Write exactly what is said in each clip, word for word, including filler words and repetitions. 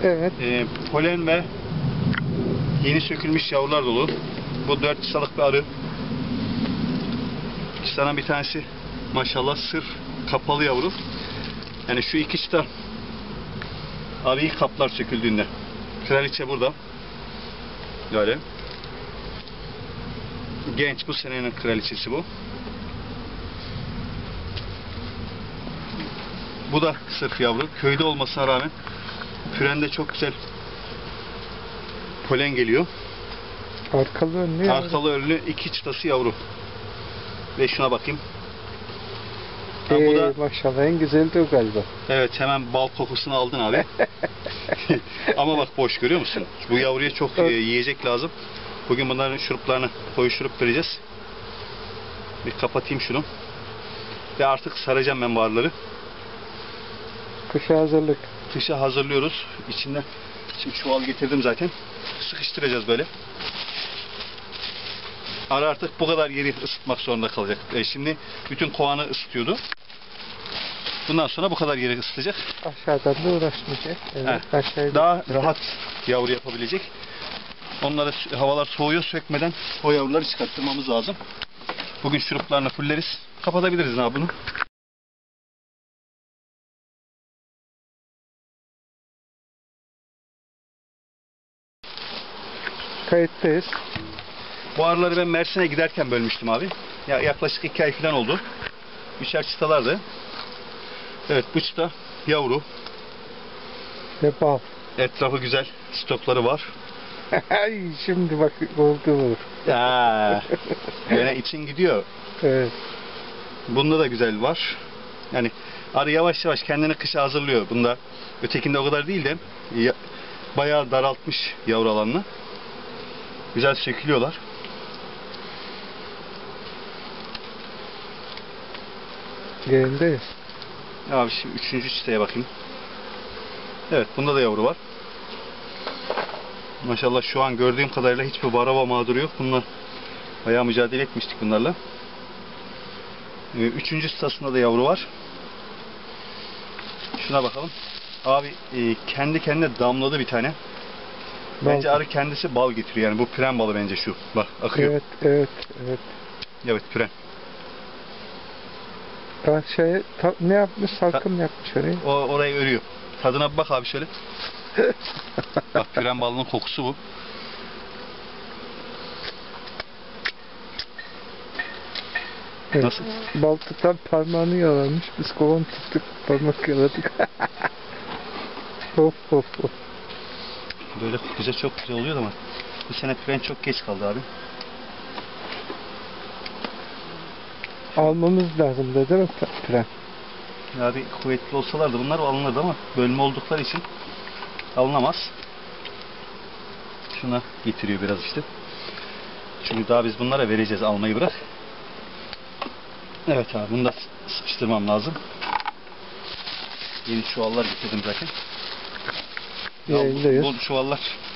Evet. E, polen ve yeni sökülmüş yavrular dolu. Bu dört çıtalık bir arı. Çıtanın bir tanesi maşallah sırf kapalı yavru. Yani şu iki çıta arıyı kaplar söküldüğünde. Kraliçe burada. Böyle. Genç, bu senenin kraliçesi bu. Bu da sırf yavru. Köyde olmasına rağmen pürende çok güzel polen geliyor. Arkalı önlü yavru. Arkalı önlü iki çıtası yavru. Ve şuna bakayım. Ha, Ee, bu da maşallah en güzeli de o galiba. evet, hemen bal kokusunu aldın abi. Ama bak boş, görüyor musun? Bu yavruya çok e, yiyecek lazım. Bugün bunların şuruplarını, koyu şurup vereceğiz. Bir kapatayım şunu. Ve artık saracağım ben varları. Kışa hazırlık. Kışa hazırlıyoruz. İçinden şimdi çuval getirdim zaten. Sıkıştıracağız böyle. Arı artık bu kadar yeri ısıtmak zorunda kalacak. E şimdi bütün kovanı ısıtıyordu. Bundan sonra bu kadar yeri ısıtacak. Aşağıdan da uğraşmayacak. Evet, aşağıda. Daha rahat yavru yapabilecek. Onları havalar soğuyor, sökmeden o yavruları çıkarttırmamız lazım. Bugün şuruplarını fulleriz. Kapatabiliriz abi bunu. Kayıttayız. Bu arıları ben Mersin'e giderken bölmüştüm abi. Ya yaklaşık iki ay falan oldu. Üçer çıtalardı. Evet, bu çıta yavru. Ve bal. Etrafı güzel. Stokları var. Ay, şimdi bak oldu olur. Ya, yine için gidiyor. Evet. Bunda da güzel var. Yani arı yavaş yavaş kendini kışa hazırlıyor. Bunda ötekinde o kadar değil de ya, bayağı daraltmış yavru alanını. Güzel sökülüyorlar. Yayındayız. Abi şimdi üçüncü çıtaya bakayım. Evet, bunda da yavru var. Maşallah şu an gördüğüm kadarıyla hiçbir varava mağduru yok. Bunlar bayağı mücadele etmiştik bunlarla. Üçüncü çıtasında da yavru var. Şuna bakalım. Abi e, kendi kendine damladı bir tane. Bence bal. Arı kendisi bal getiriyor. Yani bu püren balı bence şu. Bak akıyor. Evet, evet, evet. Evet, püren. Bak şey, ta, ne yapmış? Salkım Ta, yapmış orayı. O, orayı örüyor. Tadına bir bak abi şöyle. Bak, püren balının kokusu bu. Evet. Nasıl? Bal tutan parmağını yalamış. Biz kovan tuttuk, parmak yaladık. Of of of. Böyle güzel, çok güzel oluyor ama bu sene püren çok geç kaldı abi. Almamız lazım da değil mi püren? Abi kuvvetli olsalardı bunlar alınırdı ama bölme oldukları için alınamaz. Şuna getiriyor biraz işte. Çünkü daha biz bunlara vereceğiz, almayı bırak. Evet abi, bunu da sıkıştırmam lazım. Yeni çuvallar getirdim zaten. Ya, bu, bu çuvallar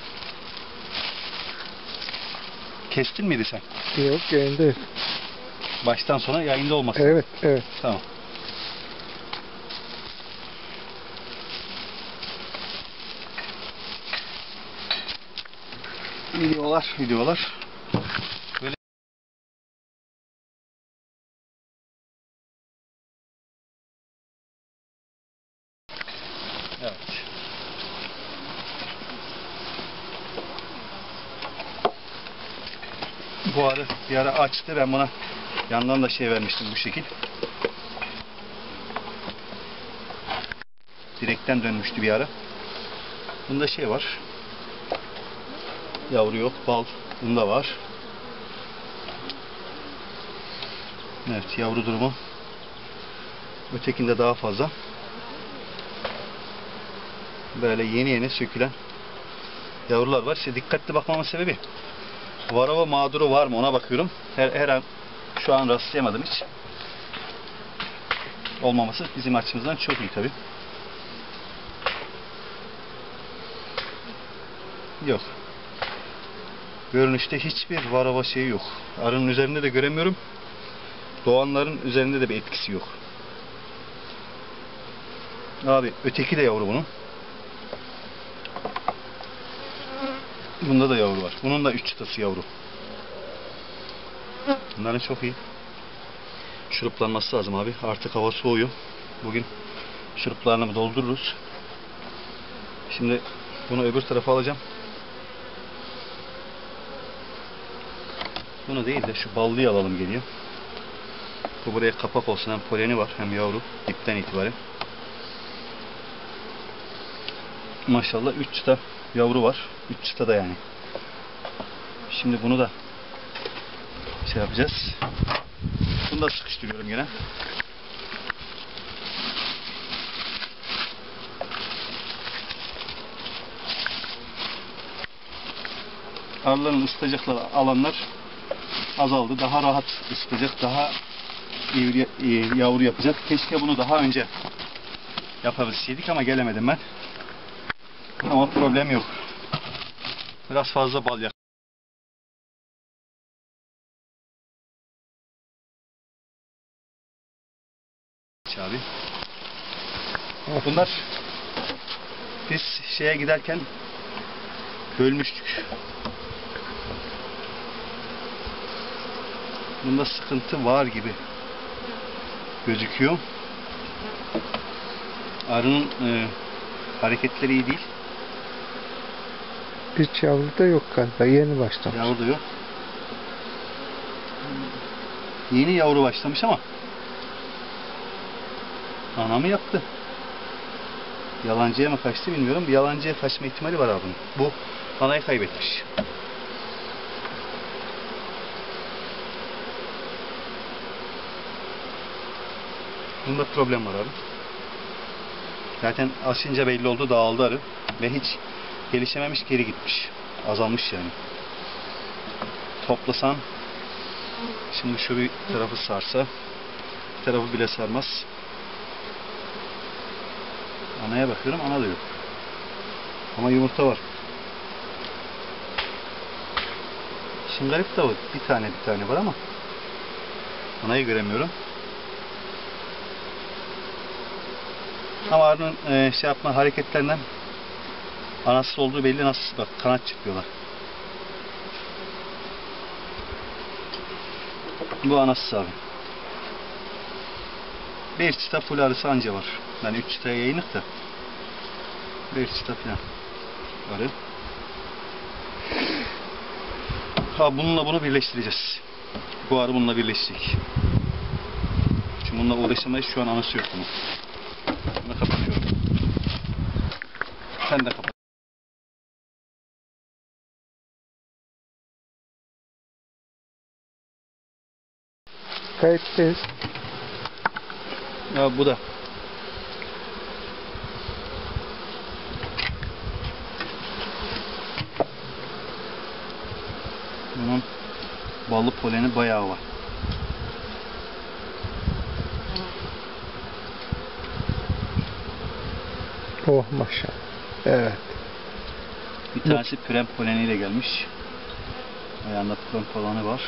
kestin miydi sen? Yok, yayındayız. Baştan sona yayında olmasın. Evet, evet. Tamam. Videolar, videolar. Böyle evet. Bu arı bir ara açtı, ben buna yandan da şey vermiştim bu şekil. Direkten dönmüştü bir ara. Bunda şey var. Yavru yok, bal bunda var. Evet, yavru durumu ötekinde daha fazla. Böyle yeni yeni sökülen yavrular var. İşte dikkatli bakmamın sebebi, varava mağduru var mı ona bakıyorum. Her, her an şu an rastlayamadım hiç. Olmaması bizim açımızdan çok iyi tabi. Yok. Görünüşte hiçbir varava şeyi yok. Arının üzerinde de göremiyorum. Doğanların üzerinde de bir etkisi yok. Abi öteki de yavru bunun. Bunda da yavru var. Bunun da üç çıtası yavru. Bunların çok iyi. Şuruplanması lazım abi. Artık hava soğuyor. Bugün şuruplarını doldururuz. Şimdi bunu öbür tarafa alacağım. Bunu değil de şu ballıyı alalım geriye. Bu buraya kapak olsun. Hem poleni var hem yavru. Dipten itibaren. Maşallah üç çıta yavru var. üç çıta da yani. Şimdi bunu da şey yapacağız. Bunu da sıkıştırıyorum yine. Arıların ısıtacakları alanlar azaldı. Daha rahat ısıtacak, daha iyi, iyi yavru yapacak. Keşke bunu daha önce yapabilseydik ama gelemedim ben. Ama problem yok. Biraz fazla bal yak. Abi. Bunlar biz şeye giderken bölmüştük. Bunda sıkıntı var gibi gözüküyor. Arının e, hareketleri iyi değil. Hiç yavru da yok galiba. Yeni başlamış. Yavru da yok. Yeni yavru başlamış ama ana mı yaptı? Yalancıya mı kaçtı bilmiyorum. Bir yalancıya kaçma ihtimali var abinin. Bu anayı kaybetmiş. Bunda problem var abi. Zaten aşınca belli oldu, dağıldı arı. Ve hiç gelişememiş, geri gitmiş. Azalmış yani. Toplasan şimdi şu bir tarafı sarsa bir tarafı bile sarmaz. Anaya bakıyorum, ana da yok. Ama yumurta var. Şıngarip de var. Bir tane bir tane var ama anayı göremiyorum. Ama arının e, şey yapma hareketlerinden anasız olduğu belli. Nasıl bak, kanat çıkıyorlar. Bu anasız abi. Bir çıta full arısı anca var. Yani üç çıtaya yayınık da bir çıta falan arı. Ha, bununla bunu birleştireceğiz. Bu arı bununla birleşecek. Çünkü bununla uğraşamayız. Şu an anası yok bunun. Bunu kapatıyorum. Sen de kapat. Kayıttayız. Ya bu da. Bunun ballı poleni bayağı var. Oh maşallah. Evet. Bir tanesi püren poleniyle gelmiş. Ayağında püren poleni var.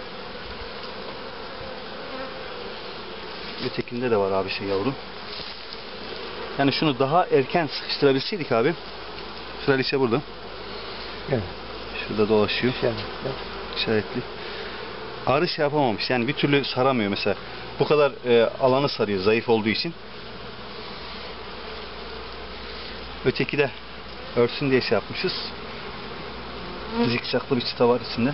Ötekinde de var abi şey yavru. Yani şunu daha erken sıkıştırabilseydik abi. Kraliçe burada. Evet. Şurada dolaşıyor. İşaretli. İşaretli. Arı şey yapamamış. Yani bir türlü saramıyor mesela. Bu kadar e, alanı sarıyor zayıf olduğu için. Öteki de örsün diye şey yapmışız. Zikzaklı bir çıta var içinde.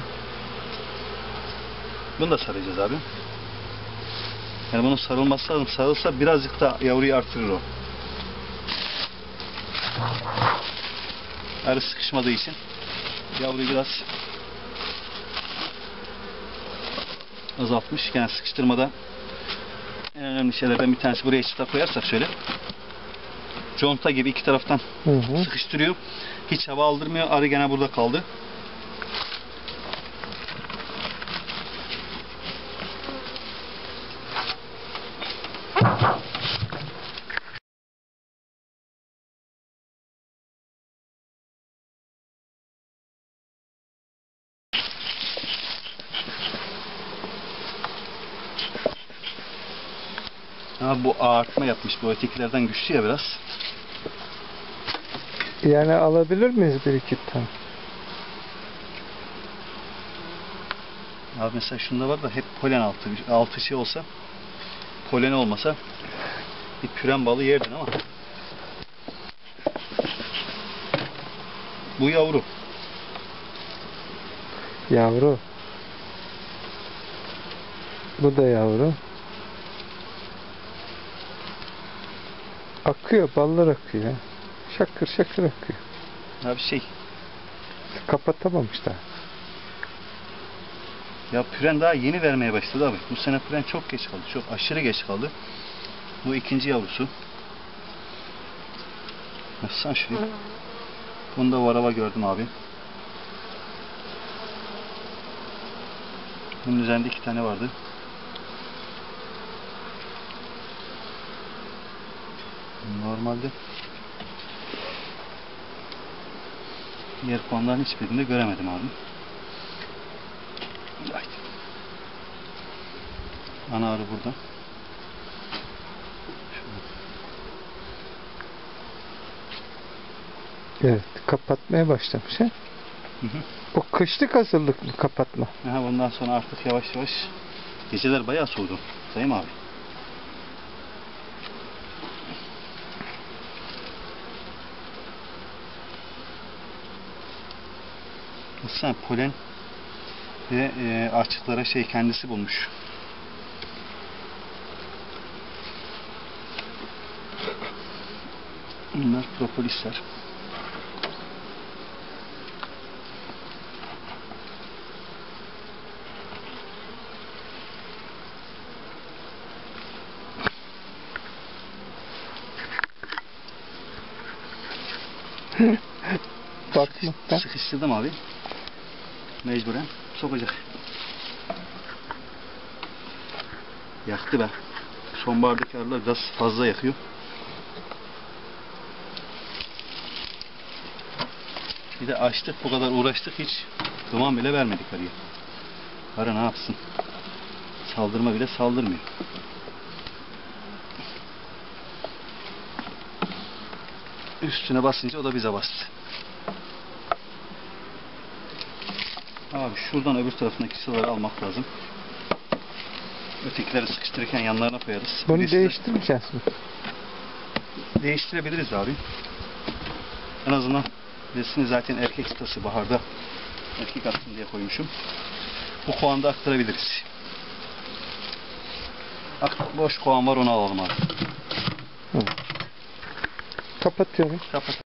Bunu da saracağız abi. Yani bunun sarılması lazım. Sarılsa birazcık da yavruyu artırır o. Arı sıkışmadığı için yavruyu biraz azaltmış. Yani sıkıştırmada en önemli şeylerden bir tanesi, buraya çıta koyarsak şöyle conta gibi iki taraftan hı hı. sıkıştırıyor. Hiç hava aldırmıyor. Arı gene burada kaldı. Ha, bu ağartma yapmış. Bu ötekilerden güçlü ya biraz. Yani alabilir miyiz bir iki tane? Abi mesela şunda var da hep polen altı, altı şey olsa, polen olmasa bir püren balı yerdin ama bu yavru. Yavru. Bu da yavru. Akıyor, ballar akıyor. Şakır şakır akıyor. Abi şey, Kapatamamış daha. ya püren daha yeni vermeye başladı abi. Bu sene püren çok geç kaldı. Çok aşırı geç kaldı. Bu ikinci yavrusu. Baksana şuraya. Bunda varava gördüm abi. Bunun üzerinde iki tane vardı. Normalde diğer puanların hiçbirinde göremedim abi. Haydi. Ana arı burada. Evet, kapatmaya başlamış he. Hı hı. O kışlık hazırlık mı kapatma? Aha, bundan sonra artık yavaş yavaş geceler bayağı soğudu. Sayın abi. Sen polen ve e, açıklara şey kendisi bulmuş. Bunlar propolisler. Bakmaktan. Sıkıştırdım abi. Mecburen sokacak. Yaktı be. Sonbahardaki arılar biraz fazla yakıyor. Bir de açtık, bu kadar uğraştık, hiç duman bile vermedik arıya. Arı ne yapsın? Saldırma bile saldırmıyor. Üstüne basınca o da bize bastı. Abi şuradan öbür tarafındaki sıraları almak lazım. Ötekileri sıkıştırırken yanlarına koyarız. Bunu Birisi de- değiştirmeyeceğiz mi? Değiştirebiliriz abi. En azından birisini zaten erkek çıtası baharda erkek attım diye koymuşum. Bu kovanı da aktarabiliriz. Ak- Boş kovan var, onu alalım abi. Hı. Kapatıyorum. Kapat.